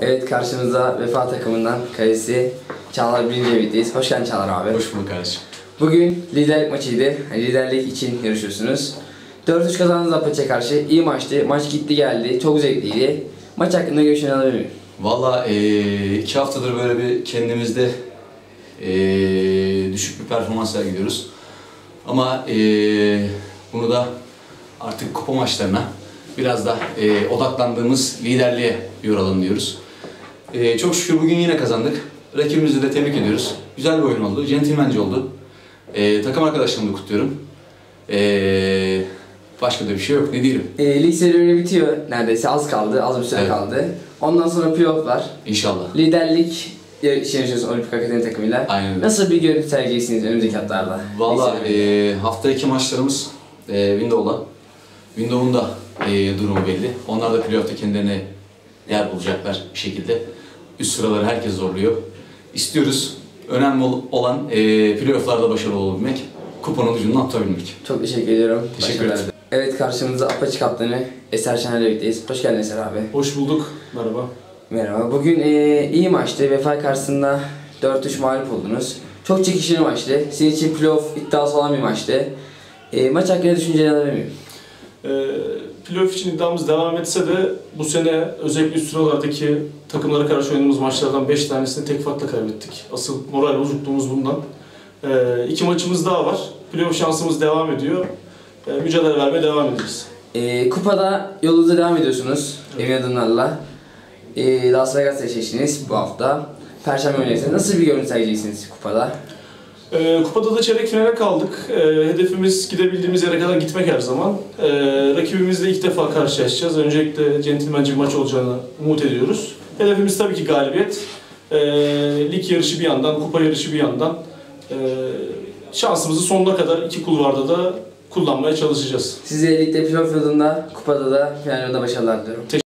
Evet, karşımızda Vefa takımından kalesi Çağlar Birinci birlikteyiz. Hoş geldin Çağlar abi. Hoş bulduk kardeşim. Bugün liderlik maçıydı. Liderlik için yarışıyorsunuz. 4-3 kazandınız Apache'ye karşı. İyi maçtı. Maç gitti geldi. Çok zevkliydi. Maç hakkında görüşlerini alabilir miyim? Valla 2 haftadır böyle bir kendimizde düşük bir performans sergiliyoruz. Ama bunu da artık kupa maçlarına biraz da odaklandığımız liderliğe yoralım diyoruz. Çok şükür bugün yine kazandık. Rakibimizi de tebrik ediyoruz. Güzel bir oyun oldu, centilmence oldu. Takım arkadaşlarımı da kutluyorum. Başka da bir şey yok, ne diyelim. Lig serüveni bitiyor neredeyse. Az kaldı, az bir süre kaldı. Ondan sonra playoff var. İnşallah. Liderlik için yarışıyoruz Olimpik Akademi takımıyla. Aynen öyle. Nasıl bir görüntü sergileyeceksiniz önümüzdeki haftalarda? Valla hafta 2 maçlarımız Window'la. Window'un da durumu belli. Onlar da playoff'ta kendilerine yer bulacaklar bir şekilde. Üst sıraları herkes zorluyor. İstiyoruz. Önemli olan playoff'larda başarılı olabilmek. Kupanın ucundan tutabilmek. Çok teşekkür ediyorum. Teşekkür ederim. Evet, karşımızda Apache kaptanı Eser Şener'le birlikteyiz. Hoş geldin Eser abi. Hoş bulduk. Merhaba. Merhaba. Bugün iyi maçtı. Vefa karşısında 4-3 mağlup oldunuz. Çok çekişmeli maçtı. Sizin için playoff iddiası olan bir maçtı. Maç hakkında düşüncelerini alabilir miyim? Playoff için iddiamız devam etse de bu sene özellikle üst sıralardaki takımlara karşı oynadığımız maçlardan 5 tanesini tek farkla kaybettik. Asıl moral bozukluğumuz bundan. 2 maçımız daha var. Playoff şansımız devam ediyor. Mücadele vermeye devam edeceğiz. Kupada yolunuza devam ediyorsunuz. Evet. Emin adımlarla. Las Vegas'ta eşleştiniz bu hafta. Perşembe oynayacağınız. Nasıl bir görüntü sergileyeceksiniz kupada? Kupada da çeyrek finale kaldık. Hedefimiz gidebildiğimiz yere kadar gitmek her zaman. Rakibimizle ilk defa karşılaşacağız. Öncelikle centilmence bir maç olacağını umut ediyoruz. Hedefimiz tabii ki galibiyet. Lig yarışı bir yandan, kupa yarışı bir yandan. Şansımızı sonuna kadar iki kulvarda da kullanmaya çalışacağız. Size ligde playoff yolunda, kupada da final yolunda başarılar diliyorum.